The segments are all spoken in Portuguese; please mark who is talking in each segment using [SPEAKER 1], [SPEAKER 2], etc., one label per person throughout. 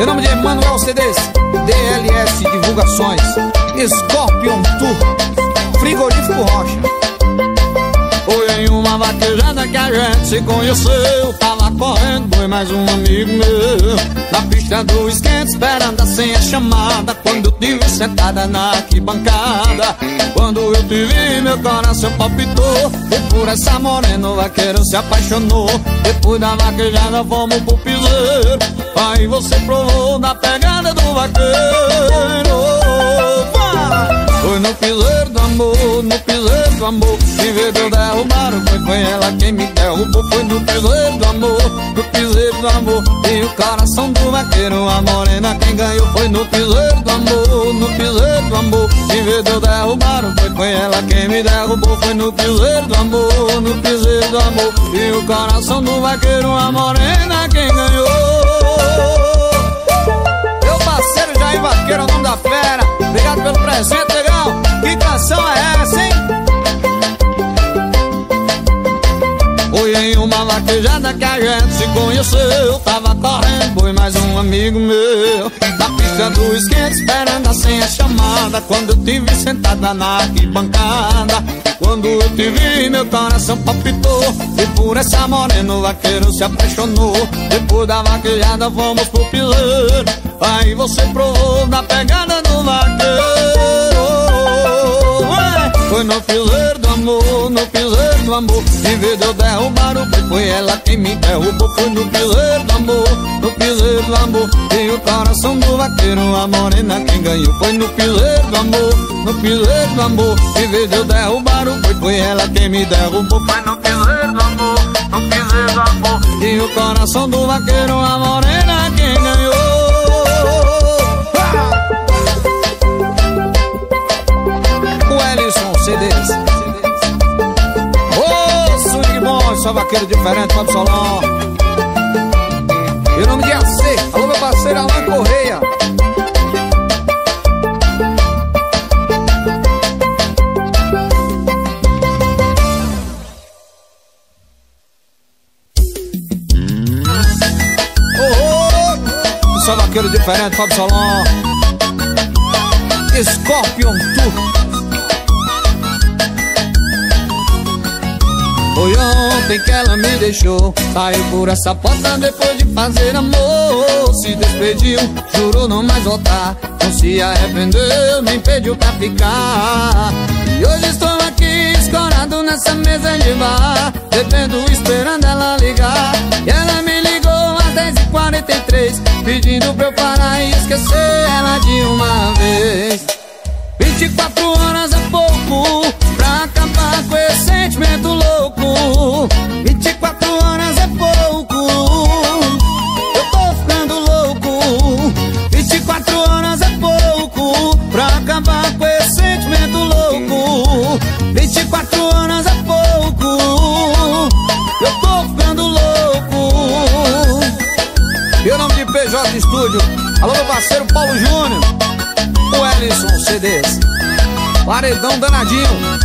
[SPEAKER 1] Em nome de Emanuel CDs, DLS Divulgações, Scorpion Tour, Frigorífico Rocha. Foi em uma vaquejada que a gente se conheceu. Tava correndo, foi mais um amigo meu na pista do esquenta, esperando a senha chamada. Quando eu te vi sentada na arquibancada, quando eu te vi, meu coração palpitou. E por essa morena o vaqueiro se apaixonou. Depois da vaquejada fomos pro piseiro. Aí você provou da pegada do vaqueiro. Foi no piseiro do amor, no piseiro do amor. Em vez de eu derrubar, foi ela quem me derrubou. Foi no piseiro do amor, no piseiro do amor. E o coração do vaqueiro, a morena quem ganhou. Foi no piseiro do amor, no piseiro do amor. Em vez de eu derrubar, foi ela quem me derrubou. Foi no piseiro do amor, no piseiro do amor. E o coração do vaqueiro, a morena quem ganhou. Meu parceiro Jair Vaqueiro, é o nome da fera. Obrigado pelo presente, legal. Que canção é essa, hein? Foi em uma vaquejada que a gente se conheceu. Tava correndo, foi mais um amigo meu na pista do esquenta, esperando a senha chamada. Quando eu te vi sentada na arquibancada, quando eu te vi, meu coração palpitou. E por essa morena o vaqueiro se apaixonou. Depois da vaquejada fomos pro piseiro. Aí você provou da pegada do vaqueiro. Foi no piseiro do amor, no piseiro do amor. Em vez de eu derrubar o boi, foi ela quem me derrubou. Foi no piseiro do amor, no piseiro do amor. E o coração do vaqueiro, a morena quem ganhou. Foi no piseiro do amor, no piseiro do amor. Em vez de eu derrubar o boi, foi ela quem me derrubou. Foi no piseiro do amor, no piseiro do amor. E o coração do vaqueiro, a morena quem ganhou. CDs. Ô, swing bom, só vaqueiro diferente, Fábio Solon. E o nome de AC, alô meu parceiro Alan Correia. Só vaqueiro diferente, Fábio Solon. Scorpion Tour. Foi ontem que ela me deixou, saiu por essa porta depois de fazer amor. Se despediu, jurou não mais voltar, não se arrependeu, nem pediu pra ficar. E hoje estou aqui escorado nessa mesa de bar, bebendo, esperando ela ligar. E ela me ligou às 10h43, pedindo pra eu parar e esquecer ela de uma vez. 24 horas é pouco pra acabar com esse sentimento louco. 24 horas é pouco, eu tô ficando louco. 24 horas é pouco pra acabar com esse sentimento louco. 24 horas é pouco, eu tô ficando louco. E o nome de PJ Estúdio, alô meu parceiro Paulo Júnior, o Ellison CDs, paredão danadinho.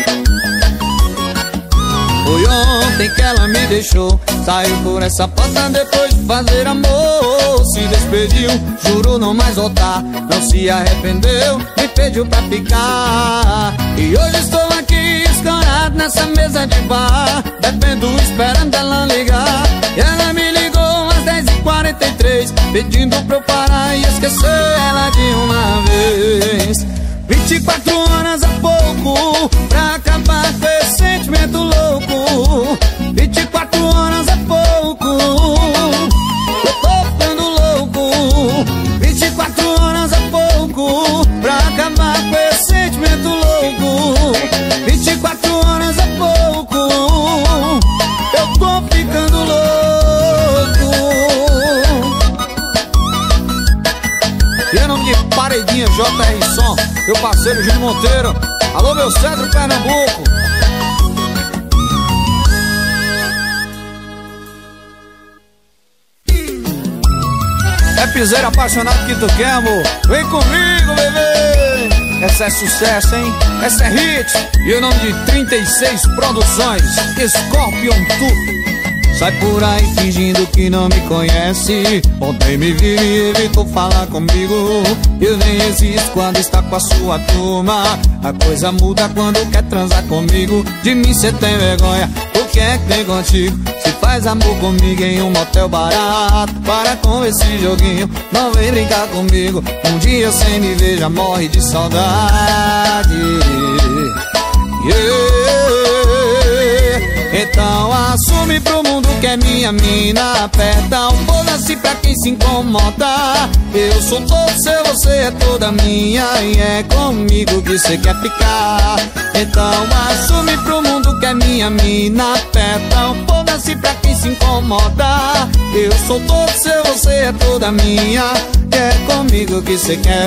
[SPEAKER 1] Foi ontem que ela me deixou, saiu por essa porta depois de fazer amor. Se despediu, jurou não mais voltar, não se arrependeu, me pediu pra ficar. E hoje estou aqui escorado nessa mesa de bar, bebendo, esperando ela ligar. E ela me ligou às 10h43, pedindo pra eu parar e esquecer ela de uma vez. 24 horas é pouco pra acabar com esse sentimento louco. 24 horas é pouco, eu tô ficando louco. 24 horas é pouco pra acabar com esse sentimento louco. 24 horas é pouco, eu tô ficando louco. E o nome de Paredinha JR Som, meu parceiro Júnior Monteiro. Alô meu Cedro Pernambuco. É piseiro apaixonado que tu quer, amor. Vem comigo, bebê. Essa é sucesso, hein? Essa é hit. E o nome de 36 Produções, Scorpion Tour. Sai por aí fingindo que não me conhece. Ontem me viu e evitou falar comigo. Eu nem existo quando está com a sua turma. A coisa muda quando quer transar comigo. De mim cê tem vergonha, o que é que tem contigo? Se faz amor comigo em um motel barato. Para com esse joguinho, não vem brincar comigo. Um dia sem me ver já morre de saudade. Então assume pro mundo que é minha mina. Aperta o foda-se pra quem se incomoda. Eu sou todo seu, você é toda minha. E é comigo que cê quer ficar. Então assume pro mundo que é minha mina. Aperta o foda-se pra quem se incomoda. Eu sou todo seu, você é toda minha. E é comigo que cê quer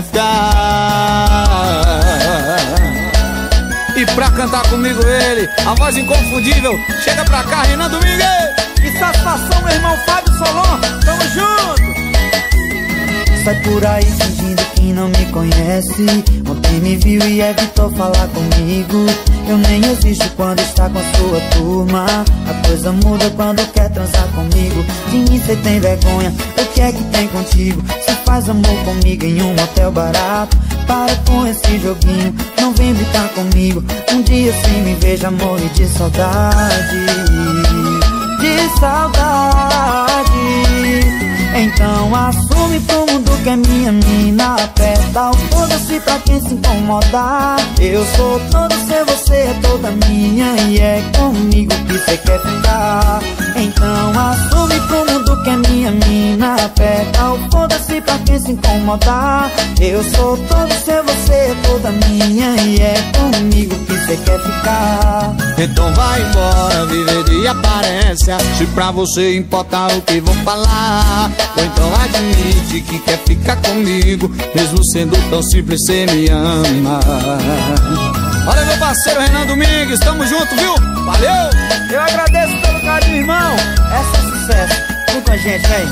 [SPEAKER 1] ficar. E pra cantar comigo ele, a voz inconfundível, chega pra cá, Renan Domingues.
[SPEAKER 2] Que satisfação, meu irmão Fábio Solon, tamo junto.
[SPEAKER 3] Sai por aí fingindo que não me conhece. Ontem me viu e evitou falar comigo. Eu nem existo quando está com a sua turma. A coisa muda quando quer transar comigo. De mim cê tem vergonha, o que é que tem contigo? Cê faz amor comigo em um motel barato. Para com esse joguinho, não vem brincar comigo. Um dia sem me ver já morre de saudade. De saudade. Então assume pro mundo que é minha mina. Aperta o foda-se pra quem se incomodar. Eu sou todo seu, você é toda minha. E é comigo que cê quer ficar. Então assume pro mundo que é minha mina. Aperta o foda-se pra quem se incomodar. Eu sou todo seu, você é toda minha. E é comigo que cê quer ficar.
[SPEAKER 1] Então vai embora, viver de aparência. Se pra você importar o que vou falar. Ou então admite que quer ficar comigo. Mesmo sendo tão simples, cê me ama. Olha meu parceiro Renan Domingues, tamo junto, viu? Valeu!
[SPEAKER 2] Eu agradeço pelo carinho, irmão. Esse é sucesso. Vem com a gente, vem.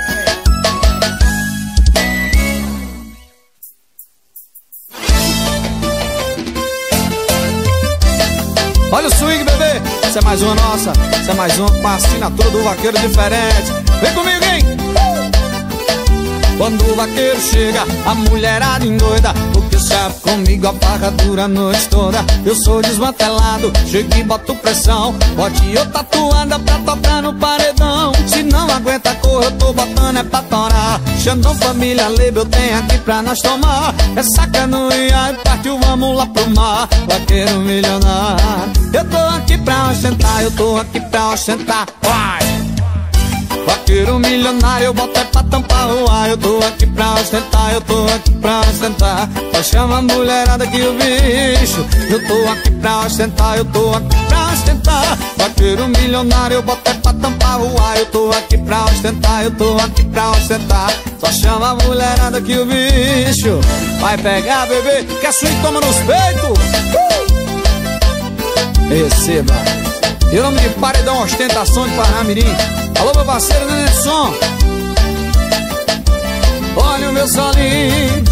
[SPEAKER 1] Olha o swing, bebê! Essa é mais uma nossa. Essa é mais uma com a assinatura do Vaqueiro Diferente. Vem comigo, hein? Quando o vaqueiro chega, a mulherada endoida. Porque sabe comigo a barra dura a noite toda. Eu sou desmantelado, chego e boto pressão. Bote eu tatuada pra tocar no paredão. Se não aguenta a cor, eu tô botando é pra torar. Xandão, família, lebe, eu tenho aqui pra nós tomar. É sacanuia e partiu, vamos lá pro mar. Vaqueiro milionário, eu tô aqui pra ostentar, eu tô aqui pra ostentar. Vai! Vaqueiro milionário, eu boto é pra tampar o ar. Eu tô aqui pra ostentar, eu tô aqui pra ostentar. Só chama a mulherada que o bicho. Eu tô aqui pra ostentar, eu tô aqui pra ostentar. Vaqueiro milionário, eu boto é pra tampar o ar. Eu tô aqui pra ostentar, eu tô aqui pra ostentar. Só chama a mulherada que o bicho vai pegar, bebê, que a swing toma nos peitos. Receba. E o nome de paredão, ostentação de Parnamirim. Alô, meu parceiro Nenson. Olha o meu solinho.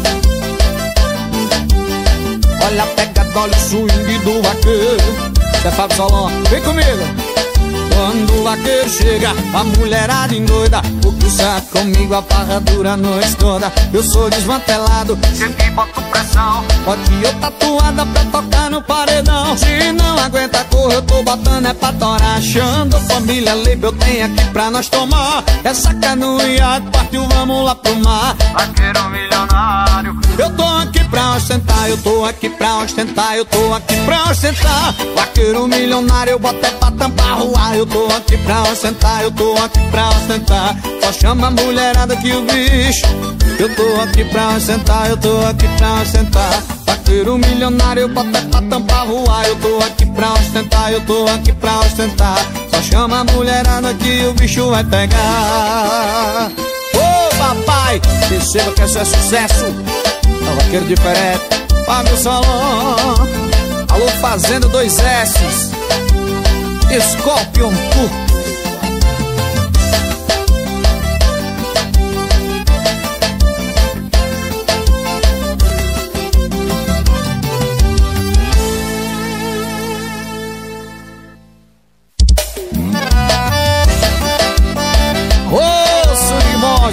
[SPEAKER 1] Olha a pegada, olha o swing do vaqueiro. Você é Fábio Solon, vem comigo. Quando o vaqueiro chega, a mulherada endoida. Porque sabe comigo a farra dura a noite toda. Eu sou desmantelado, sempre boto pressão. Bote eu tatuada pra tocar no paredão. Se não aguenta a cor, eu tô botando é pra torar. Achando família livre, eu tenho aqui pra nós tomar. É sacanuia, partiu, vamos lá pro mar. Vaqueiro milionário, eu tô aqui pra ostentar, eu tô aqui pra ostentar, eu tô aqui pra ostentar. Vaqueiro milionário, eu boto é pra tampar o ar. Eu tô aqui pra ostentar, eu tô aqui pra ostentar. Só chama a mulherada que o bicho. Eu tô aqui pra ostentar, eu tô aqui pra ostentar. Vaqueiro milionário, eu boto é pra tampar o ar. Eu tô aqui pra ostentar, eu tô aqui pra ostentar. Só chama a mulherada que o bicho vai pegar. Ô papai, perceba que isso é sucesso. É o Vaqueiro Diferente, Fábio Solon. Alô Fazenda 2S, Scorpion Tour.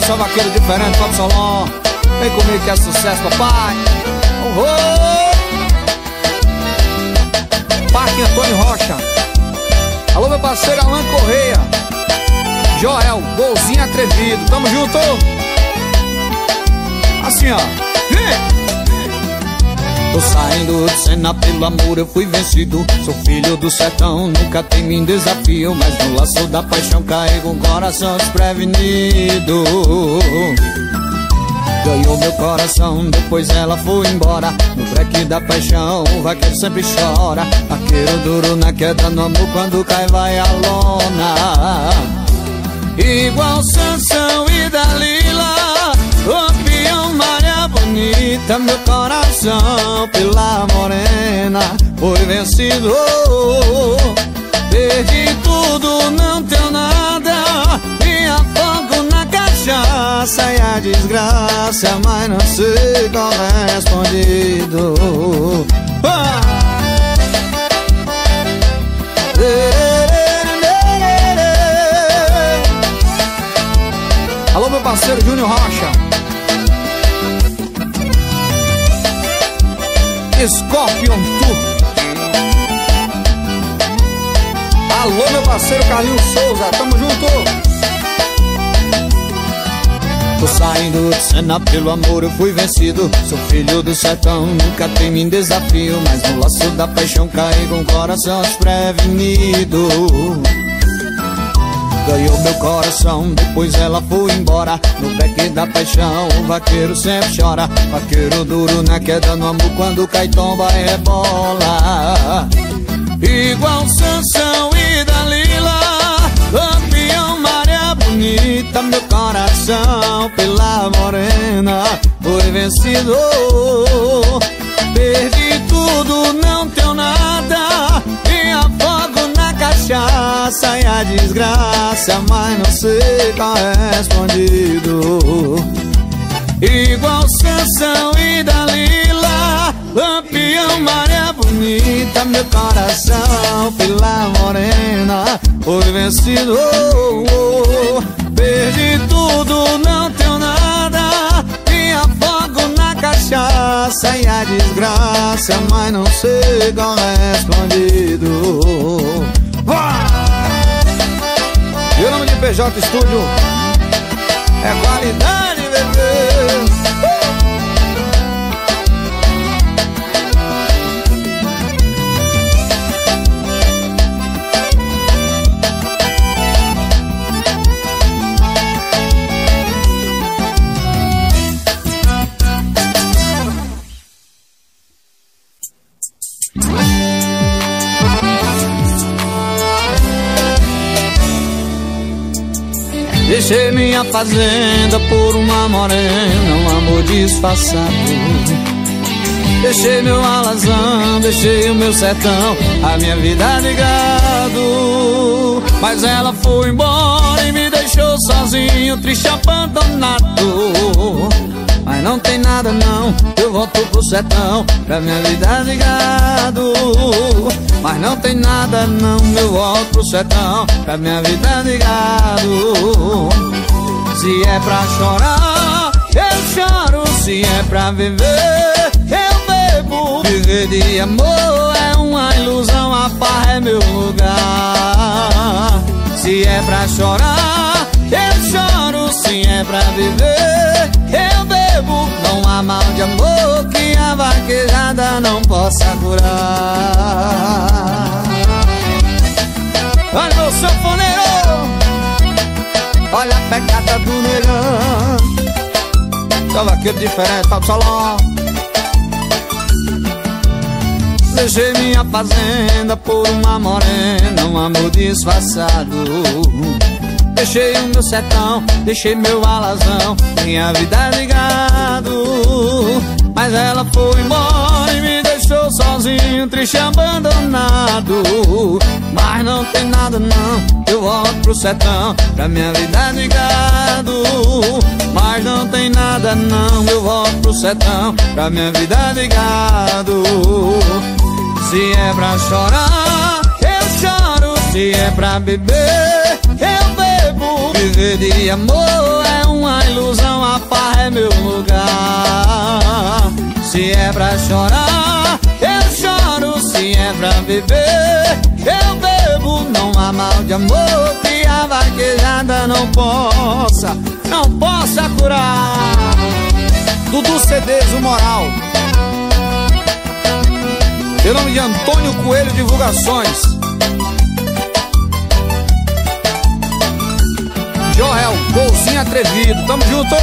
[SPEAKER 1] Só vaqueiro diferente, Fábio Solon. Vem comigo que é sucesso, papai. Parque Antônio Rocha. Alô, meu parceiro Alan Correia. Joel, golzinho atrevido. Tamo junto. Assim, ó. Vem! Tô saindo de cena, pelo amor eu fui vencido. Sou filho do sertão, nunca temi desafio. Mas no laço da paixão carrego um coração desprevenido. Ganhou meu coração, depois ela foi embora. No breque da paixão, o vaqueiro sempre chora. Vaqueiro duro na queda, no amor, quando cai vai a lona. Igual Sansão e Dalila, Lampião, Maria Bonita. Meu coração pela morena foi vencido. Perdi tudo, não tenho nada. Me afogo na cachaça e a desgraça, mas não sei correspondido. Alô, meu parceiro Júnior Rocha. Scorpion Tour. Alô, meu parceiro Carlinhos Souza, tamo junto. Tô saindo de cena, pelo amor eu fui vencido. Sou filho do sertão, nunca temi em desafio. Mas no laço da paixão caí com o coração desprevenido. Ganhou meu coração, depois ela foi embora. No beque da paixão, o vaqueiro sempre chora. Vaqueiro duro na queda, no amor, quando cai tomba e rebola. Igual Sansão e Dalila, Lampião, Maria Bonita. Meu coração pela morena foi vencido. Perdi tudo, não tenho nada. Me afogo na cachaça e a desgraça, mas não sei correspondido. Igual Sansão e Dalila, Lampião, Maria Bonita. Meu coração pela morena foi vencido. Perdi tudo, não tenho nada. Me afogo na cachaça e a desgraça, mas não sei correspondido. E o nome de PJ Estúdio é qualidade, bebê. Deixei minha fazenda por uma morena, um amor disfarçado. Deixei meu alazão, deixei o meu sertão, a minha vida de gado. Mas ela foi embora e me deixou sozinho, triste, abandonado. Mas não tem nada não, eu volto pro sertão, pra minha vida de gado. Mas não tem nada não, eu volto pro sertão, pra minha vida de gado. Se é pra chorar, eu choro. Se é pra viver, eu bebo. Viver de amor é uma ilusão, a farra é meu lugar. Se é pra chorar, eu choro. Se é pra viver, eu bebo. Não há mal de amor que a vaquejada não possa curar. Olha meu sanfoneiro, olha a pegada do negão. Só vaqueiro diferente, Fábio Solon. Deixei minha fazenda por uma morena, um amor disfarçado. Deixei o meu sertão, deixei meu alazão, minha vida de gado. Mas ela foi embora e me deixou sozinho, triste, abandonado. Mas não tem nada não, eu volto pro sertão, pra minha vida de gado. Mas não tem nada não, eu volto pro sertão, pra minha vida de gado. Se é pra chorar, eu choro. Se é pra beber, eu bebo. Viver de amor é uma ilusão, a farra é meu lugar. Se é pra chorar, eu choro. Se é pra beber, eu bebo. Não há mal de amor que a vaquejada não possa curar.
[SPEAKER 4] Dudu CDs, o moral. Em nome de Antônio Coelho Divulgações. Joel, golzinho atrevido, tamo junto.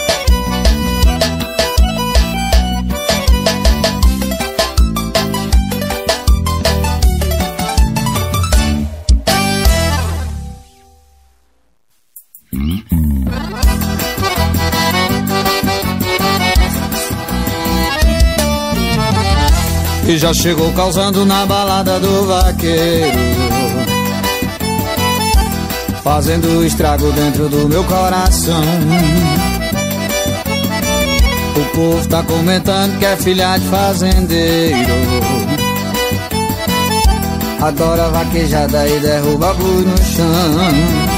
[SPEAKER 1] E já chegou causando na balada do vaqueiro, fazendo estrago dentro do meu coração. O povo tá comentando que é filha de fazendeiro, adora vaquejada e derruba boi no chão.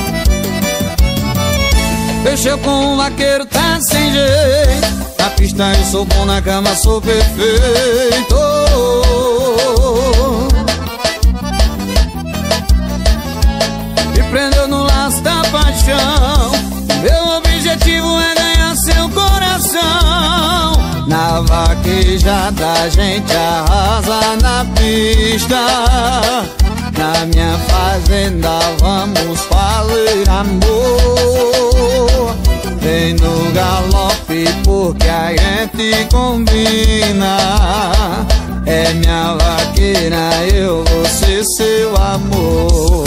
[SPEAKER 1] Mexeu com o vaqueiro, tá sem jeito. Na pista eu sou bom, na cama sou perfeito. Me prendeu no laço da paixão. Meu objetivo é ganhar seu coração. Na vaquejada a gente arrasa na pista. Na minha fazenda vamos fazer amor. Vem no galope porque a gente combina. É minha vaqueira, eu vou ser seu amor.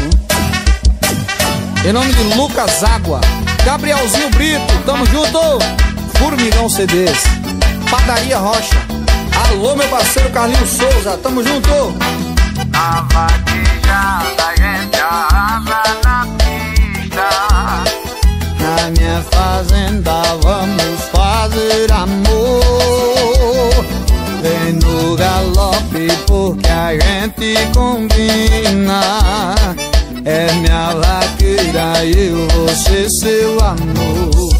[SPEAKER 4] Em nome de Lucas Água, Gabrielzinho Brito, tamo junto. Formigão CDs, Padaria Rocha. Alô, meu parceiro Carlinhos Souza, tamo junto.
[SPEAKER 1] A vaquejada a gente arrasa na pista. Na minha fazenda vamos fazer amor. Vem no galope porque a gente combina. É minha vaqueira e eu vou ser seu amor.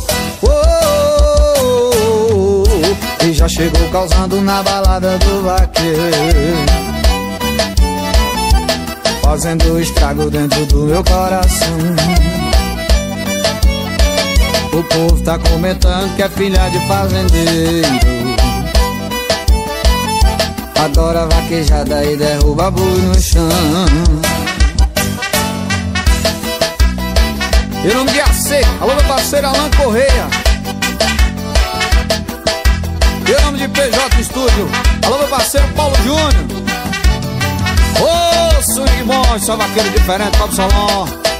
[SPEAKER 1] E já chegou causando na balada do vaqueiro, fazendo estrago dentro do meu coração. O povo tá comentando que é filha de fazendeiro, adora vaquejada e derruba boi no chão.
[SPEAKER 4] Em nome de AC, alô meu parceiro Alan Correia. Em nome de PJ Studio, alô meu parceiro Paulo Júnior. Ô, swing bom, só vaqueiro diferente, Pablo Solon.